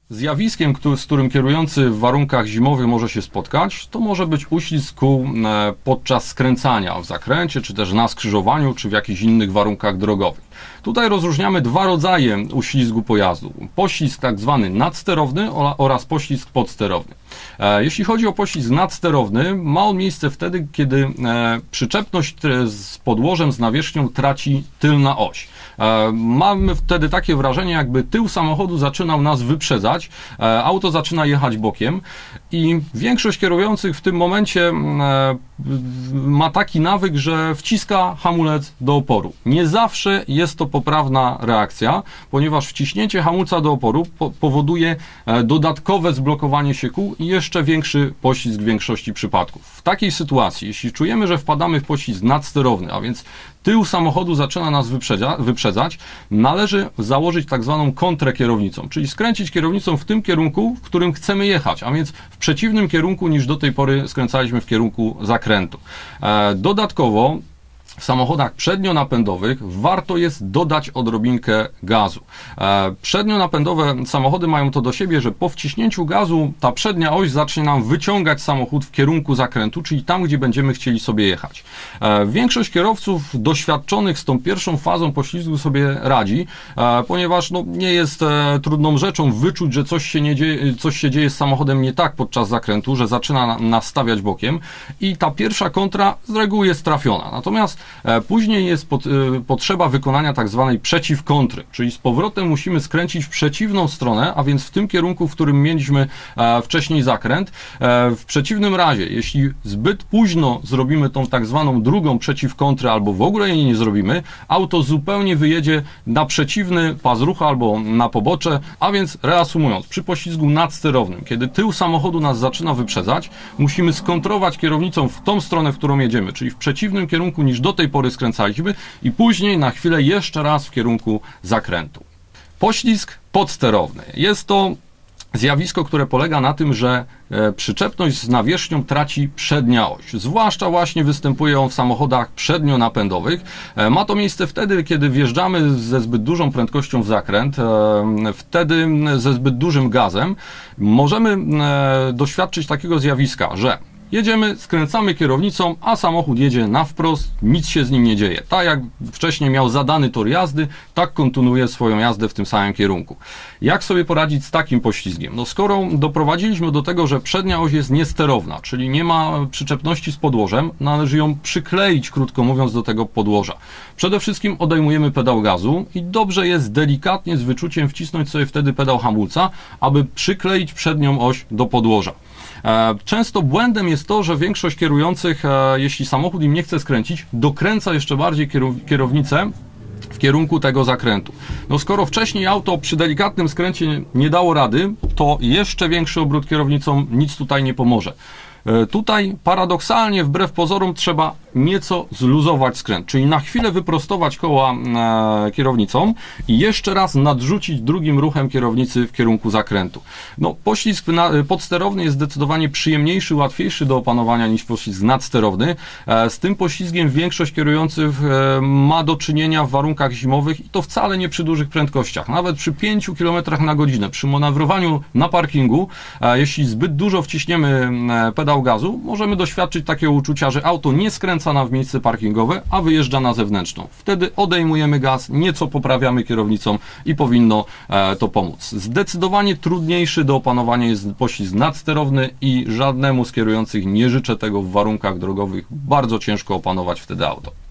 Zjawiskiem, z którym kierujący w warunkach zimowych może się spotkać, to może być uślizg kół podczas skręcania w zakręcie, czy też na skrzyżowaniu, czy w jakichś innych warunkach drogowych. Tutaj rozróżniamy dwa rodzaje uślizgu pojazdu. Poślizg tak zwany nadsterowny oraz poślizg podsterowny. Jeśli chodzi o poślizg nadsterowny, ma on miejsce wtedy, kiedy przyczepność z podłożem, z nawierzchnią traci tylna oś. Mamy wtedy takie wrażenie, jakby tył samochodu zaczynał nas wyprzedzać, auto zaczyna jechać bokiem i większość kierujących w tym momencie ma taki nawyk, że wciska hamulec do oporu. Nie zawsze jest to poprawna reakcja, ponieważ wciśnięcie hamulca do oporu powoduje dodatkowe zblokowanie się kół i jeszcze większy poślizg w większości przypadków. W takiej sytuacji, jeśli czujemy, że wpadamy w poślizg nadsterowny, a więc tył samochodu zaczyna nas wyprzedzać, należy założyć tak zwaną kontrę kierownicą, czyli skręcić kierownicą w tym kierunku, w którym chcemy jechać, a więc w przeciwnym kierunku niż do tej pory skręcaliśmy w kierunku zakrętu. Dodatkowo w samochodach przednionapędowych warto jest dodać odrobinkę gazu. Przednionapędowe samochody mają to do siebie, że po wciśnięciu gazu ta przednia oś zacznie nam wyciągać samochód w kierunku zakrętu, czyli tam, gdzie będziemy chcieli sobie jechać. Większość kierowców doświadczonych z tą pierwszą fazą poślizgu sobie radzi, ponieważ nie jest trudną rzeczą wyczuć, że coś się dzieje z samochodem nie tak podczas zakrętu, że zaczyna nas stawiać bokiem i ta pierwsza kontra z reguły jest trafiona. Natomiast później jest potrzeba wykonania tak zwanej przeciwkontry, czyli z powrotem musimy skręcić w przeciwną stronę, a więc w tym kierunku, w którym mieliśmy wcześniej zakręt. W przeciwnym razie, jeśli zbyt późno zrobimy tą tak zwaną drugą przeciwkontrę albo w ogóle jej nie zrobimy, auto zupełnie wyjedzie na przeciwny pas ruchu albo na pobocze, a więc reasumując, przy poślizgu nadsterownym, kiedy tył samochodu nas zaczyna wyprzedzać, musimy skontrować kierownicą w tą stronę, w którą jedziemy, czyli w przeciwnym kierunku niż do tej pory skręcaliśmy i później na chwilę jeszcze raz w kierunku zakrętu. Poślizg podsterowny. Jest to zjawisko, które polega na tym, że przyczepność z nawierzchnią traci przednia oś. Zwłaszcza właśnie występuje on w samochodach przednionapędowych. Ma to miejsce wtedy, kiedy wjeżdżamy ze zbyt dużą prędkością w zakręt, wtedy ze zbyt dużym gazem. Możemy doświadczyć takiego zjawiska, że jedziemy, skręcamy kierownicą, a samochód jedzie na wprost, nic się z nim nie dzieje. Tak jak wcześniej miał zadany tor jazdy, tak kontynuuje swoją jazdę w tym samym kierunku. Jak sobie poradzić z takim poślizgiem? No skoro doprowadziliśmy do tego, że przednia oś jest niesterowna, czyli nie ma przyczepności z podłożem, należy ją przykleić, krótko mówiąc, do tego podłoża. Przede wszystkim odejmujemy pedał gazu i dobrze jest delikatnie z wyczuciem wcisnąć sobie wtedy pedał hamulca, aby przykleić przednią oś do podłoża. Często błędem jest to, że większość kierujących, jeśli samochód im nie chce skręcić, dokręca jeszcze bardziej kierownicę w kierunku tego zakrętu. No skoro wcześniej auto przy delikatnym skręcie nie dało rady, to jeszcze większy obrót kierownicą nic tutaj nie pomoże. Tutaj paradoksalnie, wbrew pozorom, trzeba nieco zluzować skręt, czyli na chwilę wyprostować koła kierownicą i jeszcze raz nadrzucić drugim ruchem kierownicy w kierunku zakrętu. No, poślizg podsterowny jest zdecydowanie przyjemniejszy, łatwiejszy do opanowania niż poślizg nadsterowny. Z tym poślizgiem większość kierujących ma do czynienia w warunkach zimowych i to wcale nie przy dużych prędkościach. Nawet przy 5 km na godzinę, przy manewrowaniu na parkingu, jeśli zbyt dużo wciśniemy pedał gazu, możemy doświadczyć takiego uczucia, że auto nie skręca nam w miejsce parkingowe, a wyjeżdża na zewnętrzną. Wtedy odejmujemy gaz, nieco poprawiamy kierownicą i powinno to pomóc. Zdecydowanie trudniejszy do opanowania jest poślizg nadsterowny i żadnemu z kierujących nie życzę tego w warunkach drogowych. Bardzo ciężko opanować wtedy auto.